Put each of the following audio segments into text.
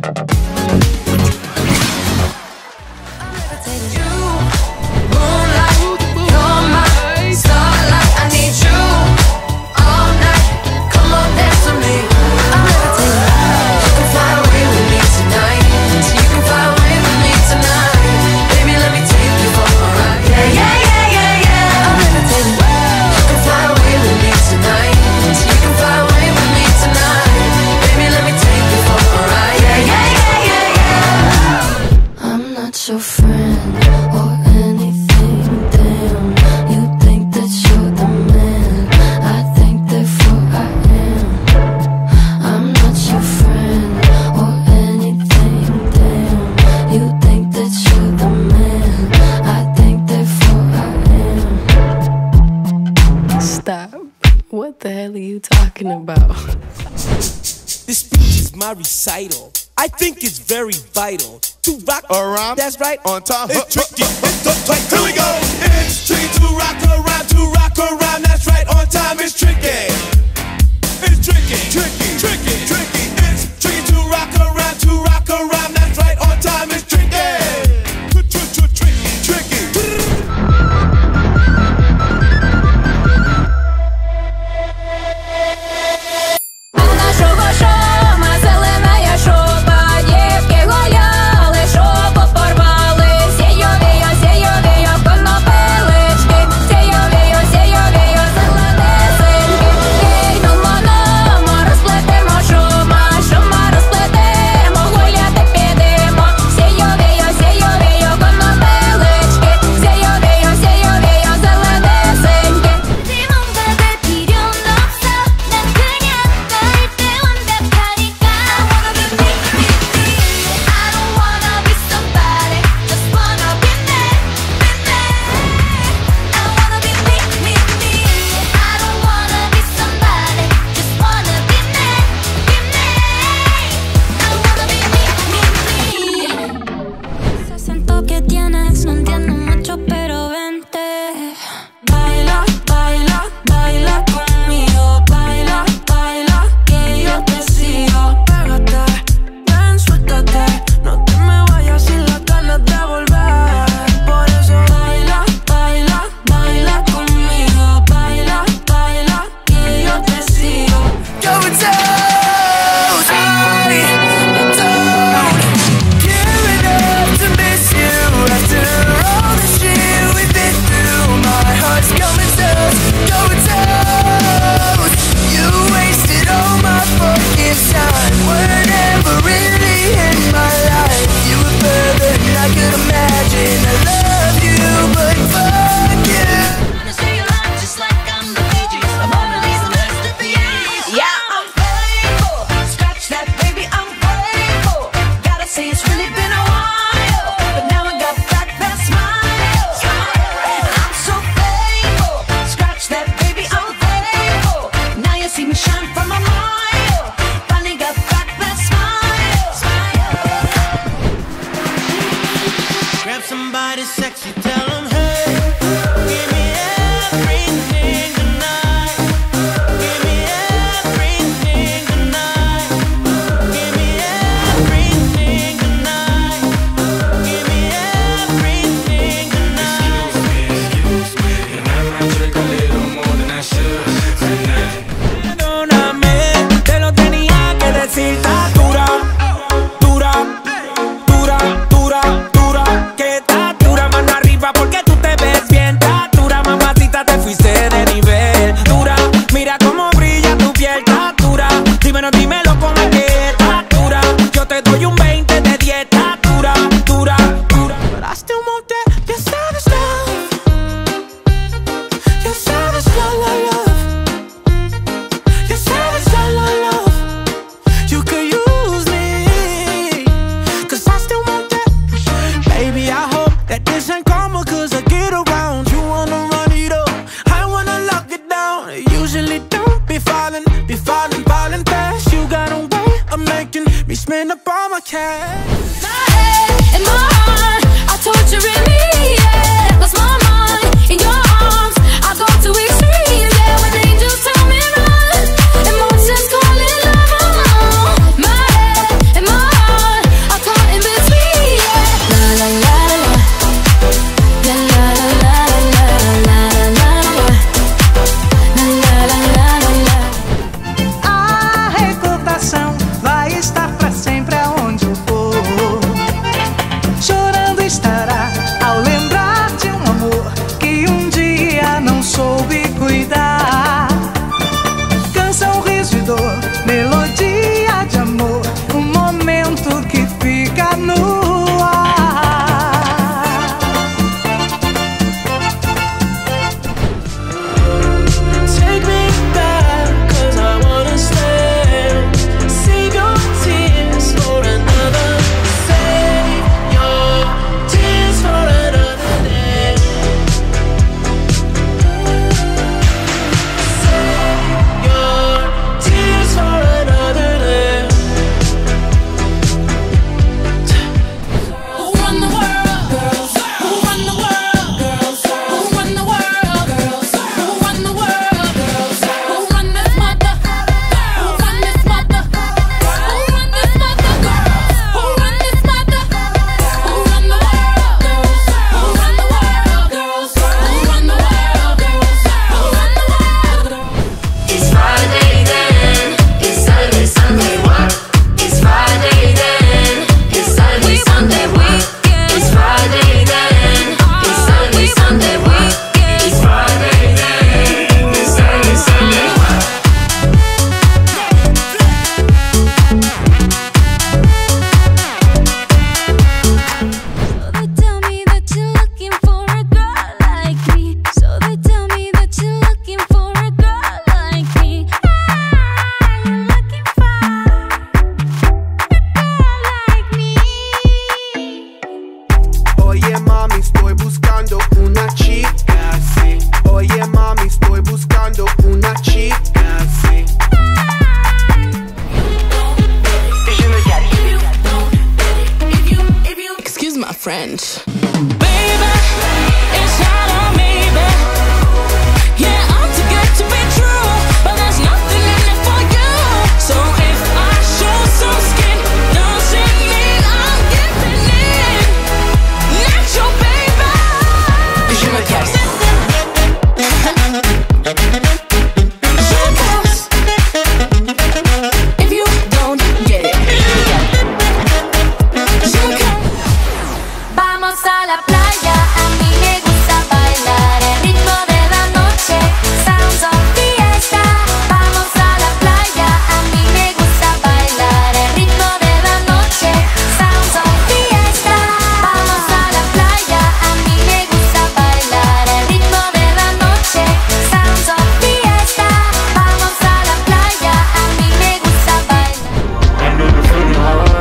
What the hell are you talking about? This speech is my recital. I think it's very vital to rock around. That's right. On time. It's tricky. Here we go. It's tricky to rock around. To rock around. That's right. On time. It's tricky. It's tricky. Tricky. Tricky. Tricky. It's tricky to rock around. To rock around. That's right. On time. It's tricky. Tricky. Tricky. French. Baby, it's hard on me, baby. Yeah, I'm too good to be true, but there's nothing in it for you. So if I show some skin, doesn't mean I'm giving in. Not your baby. Je me casse. If you don't get it. Vamos a la playa, a mí me gusta bailar el ritmo de la noche, sounds of fiesta. Vamos a la playa, a mí me gusta bailar el ritmo de la noche, sounds of fiesta. Vamos a la playa, a mí me gusta bailar el ritmo de la noche, sounds of fiesta. Vamos a la playa, a mí me gusta bailar.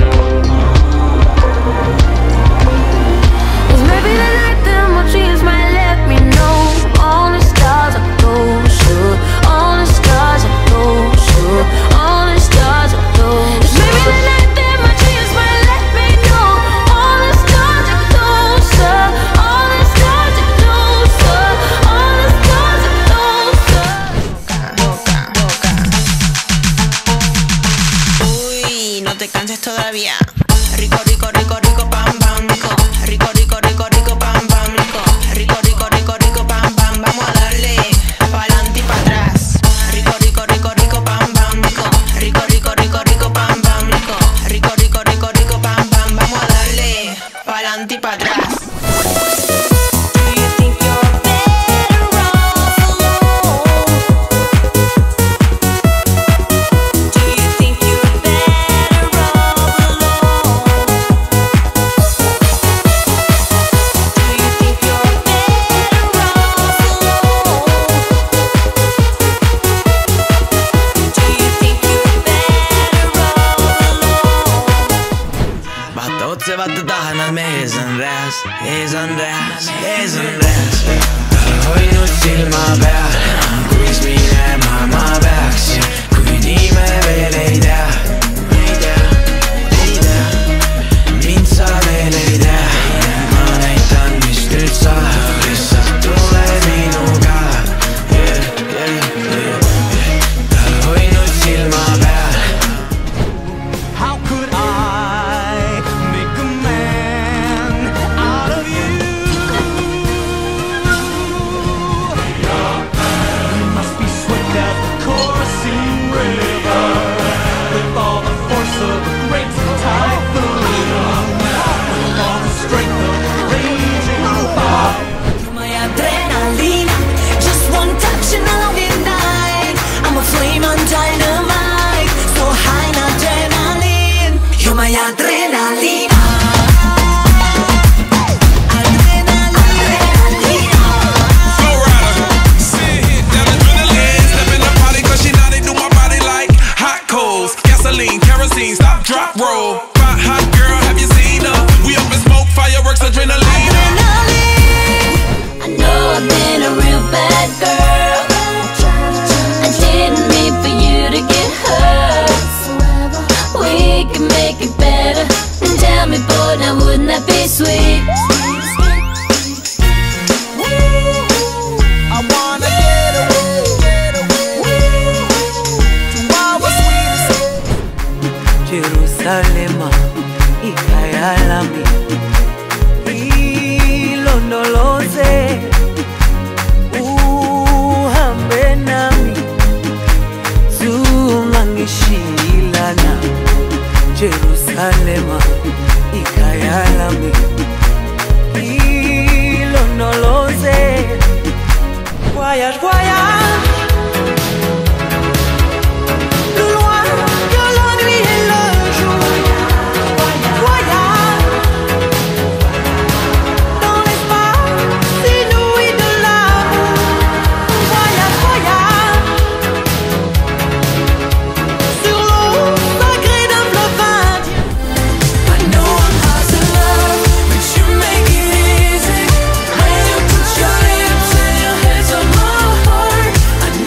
Maybe the night that my dreams might let me know. All the stars are closer, all the stars are closer, all the stars are closer. Maybe the night that my dreams might let me know. All the stars are closer, all the stars are closer, all the stars are closer. Uy, no te canses todavía. Rico, rico, rico, rico, pam, pam, rico. Rico, rico, rico, rico, pam, pam, rico. Rico, rico, rico, rico, pam, pam. Vamos a darle pa'lante y pa' atrás. Rico, rico, rico, rico, pam, pam, rico. Rico, rico, rico, rico, pam, pam, rico. Rico, rico, rico, rico, pam, pam. Vamos a darle pa'lante y pa' atrás. Se var det dagen med hesenræs, hesenræs, hesenræs. Høj nu til mig bær, quiz me af mamma bæks. Kunne de med vel ei der, ei der, ei der. Mind sa veel ei tea, ma näitan mis nüüd saab. Lihtsalt tule minuga, hoid nüüd silma peal. How could I make a man out of you? You must be swift as the coursing river, with all the force of a great typhoon, with all the strength of a raging fire. You're my adrenaline, just one touch and I'll be dying. I'm a flame on dynamite, so high in adrenaline. You're my adrenaline. Gasoline, kerosene, stop, drop, roll. Hot, hot girl, have you seen her? We up in smoke, fireworks, adrenaline. I know I've been a real bad girl. I didn't mean for you to get hurt. We can make it better. And tell me, boy, now wouldn't that be sweet? I wanna get away to our sweetest. Jerusalema ikayalami ilondoloze uhambe nami zungangishilana. Jerusalema ikayalami ilondoloze. Voyage, voyage plus loin que la nuit et le jour. Voyage dans l'espace inouï de l'amour. Voyage, voyage sur l'eau sacrée d'un fleuve indien. I know I'm hard to love, but you make it easy. When you put your lips and your hands on my heart, I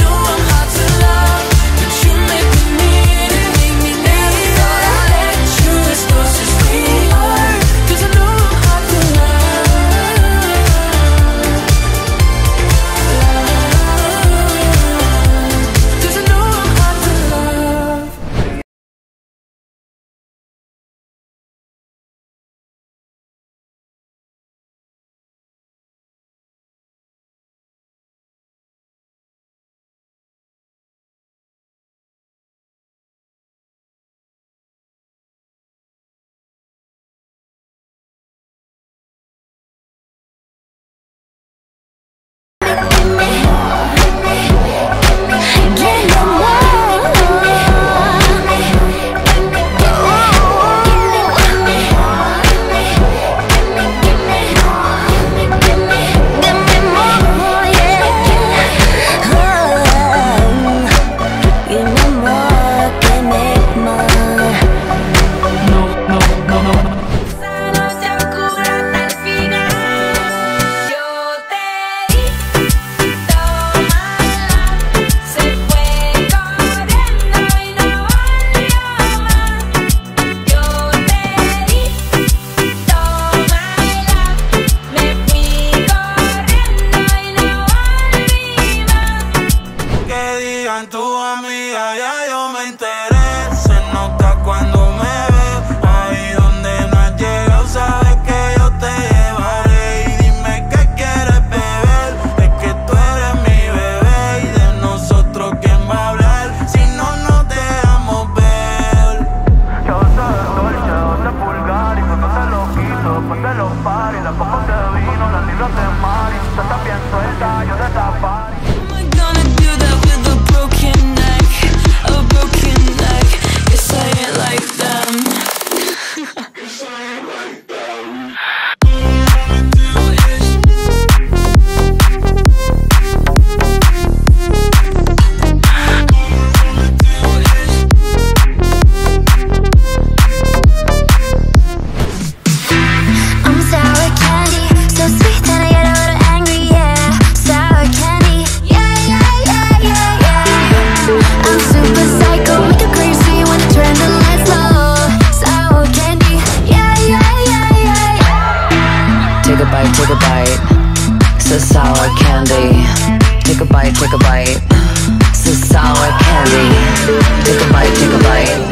take a bite. This is sour candy. Take a bite, take a bite.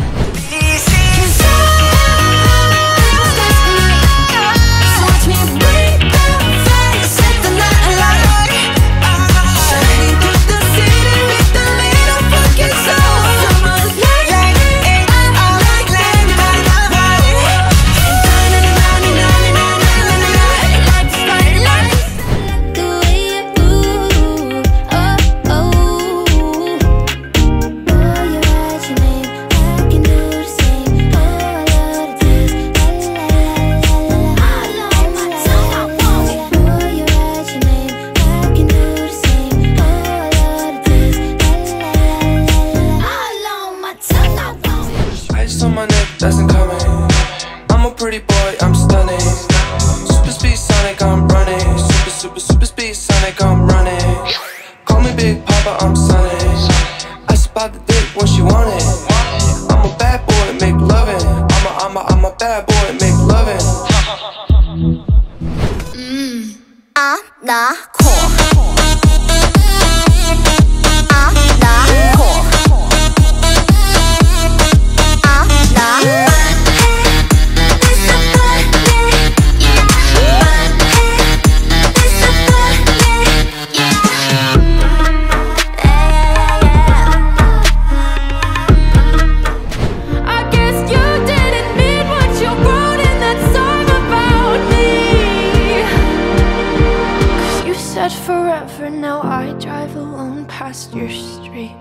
Doesn't come in. I'm a pretty boy, I'm stunning. Super speed Sonic, I'm running. Super speed Sonic, I'm running. Call me Big Papa, I'm sunning. I spot the dick when she want it. I'm a bad boy, make lovin'. I'm a bad boy, make lovin'. 나 cool. 나 cool. Forever now I drive alone past your street.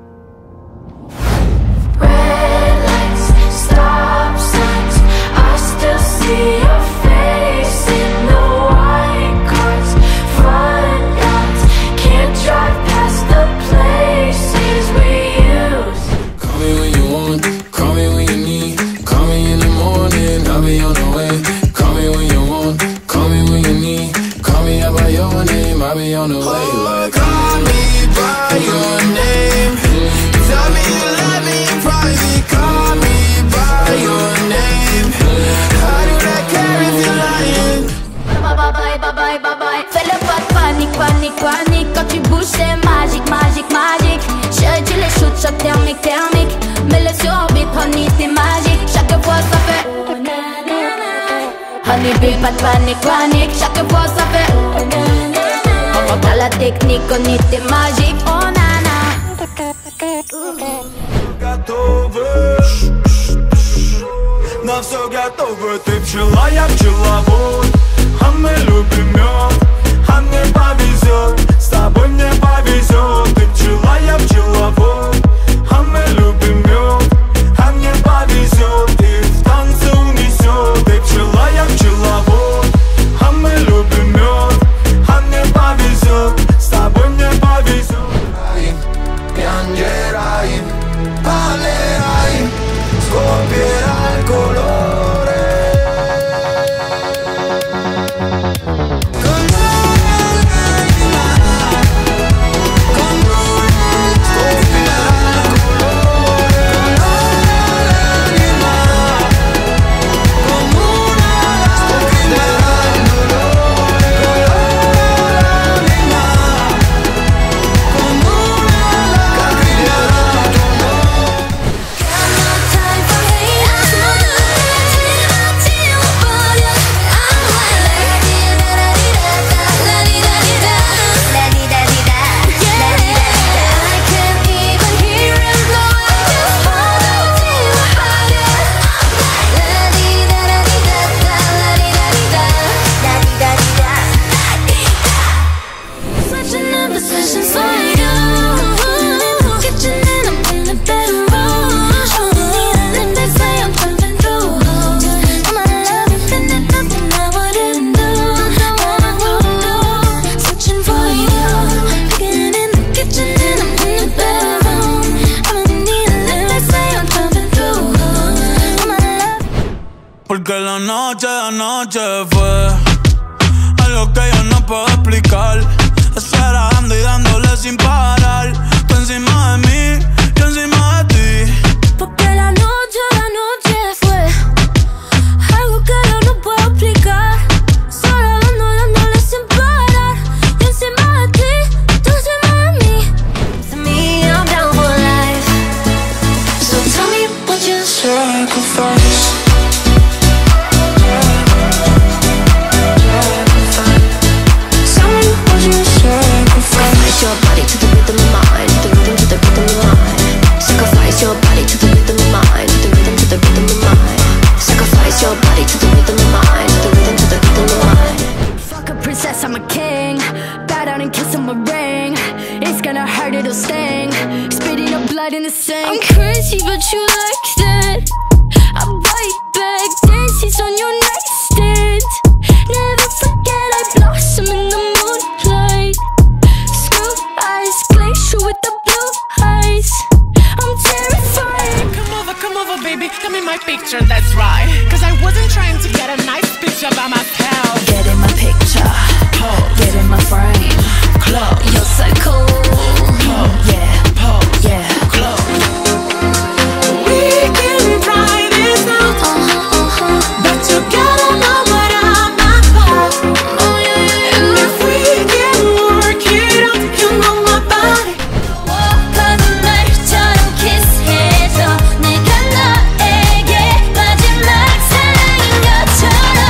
Red lights, stop signs, I still see your face in the white cars, front yards, can't drive past the places we used. Call me when you want, call me when you need, call me in the morning, I'll be on the way. Call me when you want, call me when you need, call me out by your name, I'll be on the way. Like, call me by your name. Tell me you love me in private. Call me by your name. I do not care if you're lying. Bye. Fais le pas de panique, panique, panique. Quand tu bouges c'est magique, magique, magique. Chérie tu les shoots, choc thermique, thermique. Mets-le sur orbite, honey t'es magique. Chaque fois ça fait honey bee, pas de panique, panique. Chaque fois ça fait t'as la technique, honey t'es magique. Oh nana. Готовы, на все готовы. Ты пчела, я пчеловод. А мы любим мед, а мне повезет. С тобой мне повезет. Ты пчела, я пчеловод. А мы любим мед, а мне повезет. И в танце унесет. Ты пчела, я пчеловод. А мы любим мед, а мне повезет. С тобой мне повезет. Piangerai, ballerai, scoppierà il colore. Porque la noche de anoche fue algo que yo no puedo explicar. Eso era dando y dándole sin parar. Tú encima de mí, yo encima de ti. Porque la noche fue algo que yo no puedo explicar. Solo dándole sin parar. Yo encima de ti, tú encima de mí. pressure by myself. Get in my picture, get in my frame. You're so cool. Yeah, yeah. We can try this out, but you gotta know what I'm about. And if we can work it out, you know my body. 거짓말처럼 키스해줘. 내가 너에게 마지막 사랑인 것처럼.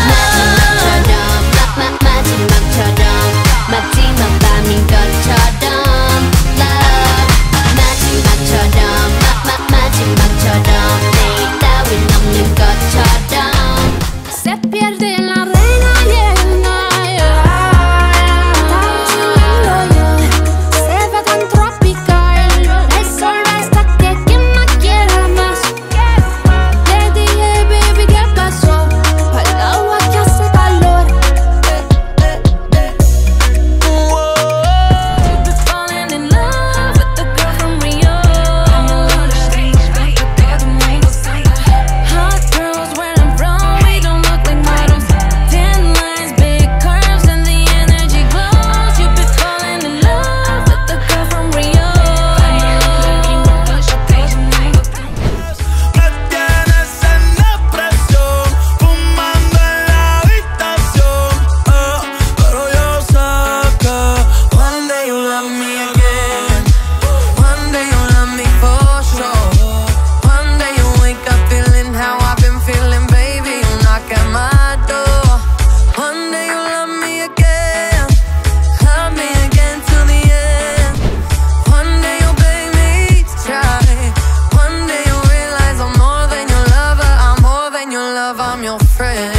마지막처럼 마지막 밤인 것처럼. Love 마지막처럼 마지막처럼 내일 따윈 없는 것처럼. Se pierde la reina y el niño. Se va tan tropical. El sol está que quien más quiera más. Le dije baby ¿qué pasó? Al agua que hace calor. You've been falling in love with the girl from Rio. Hot girls where I'm from, we don't look like models. Thin lines, big curves, and the energy glows. You've been falling in love with the girl from Rio. Me tienes en depresión, fumando en la habitación. Pero yo sé que one day you'll love me again. One day you'll love me for sure. One day you'll wake up feeling how I've been feeling, baby. You'll knock at my door. One day you'll love me again till the end. One day you'll beg me to try. One day you'll realize I'm more than your lover, I'm more than your love, I'm your friend.